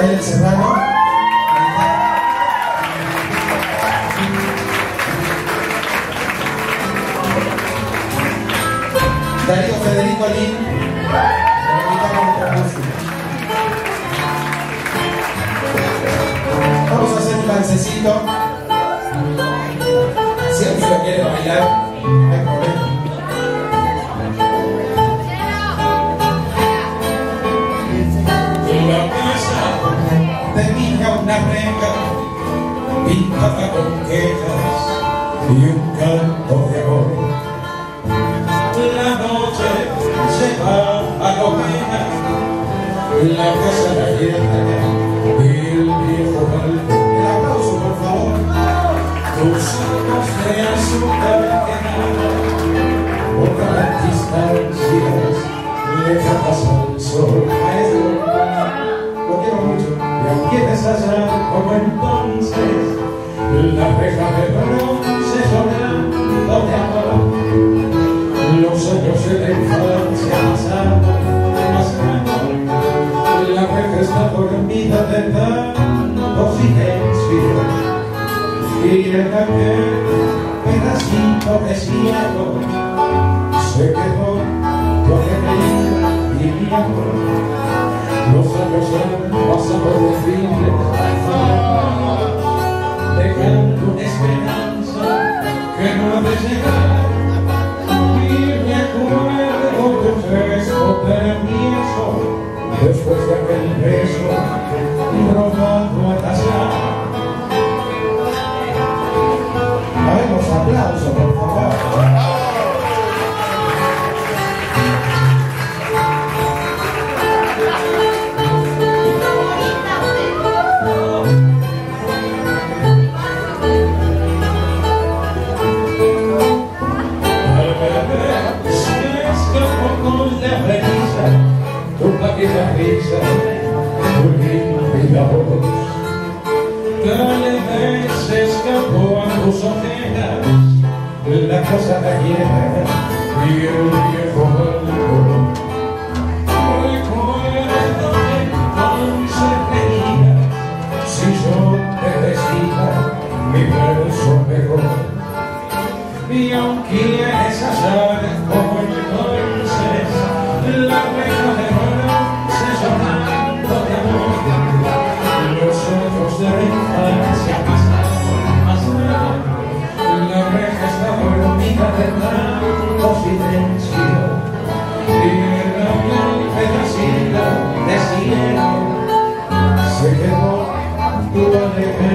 Micael Serrano. Darío Federico Lin. Vamos a hacer un dancecito. Si alguien lo quiere bailar, no hay problema. La casa tenía una reja pintada con quejas y un canto de amor. La noche se va a la hoguera, la casa la llena y el viejo balcón. El aplauso, por favor. Tus ojos de azúcar por las distancias lejanas al sol. Maestro, lo quiero mucho. Y quieres hallar como entonces la reja de bronce llorando de amor. Los años de la infancia pasaron más rápido. La reja está dormida de tanto silencio. Y en aquel pedacito de cielo se quedó lo que creía y mi amor. Los años han pasado de fines, dejando una esperanza que no ha de llegar. Y recuerdo tu gesto permiso después de aquel beso robado a tasar. Haremos aplausos, por favor. Tu paquita risa, tu limpia voz, tal vez se escapó a tus ojeras la casa gallera y el viejo balcón. Recuerdo que entonces veía, si yo te decía mi verso mejor, y aunque quieres hallar como entonces la reja de bronce llorando de amor, los ojos de la infancia pasaron más lejos. La reja está dormida de tanto silencio y en aquel pedacito de cielo se quedó tu alegría.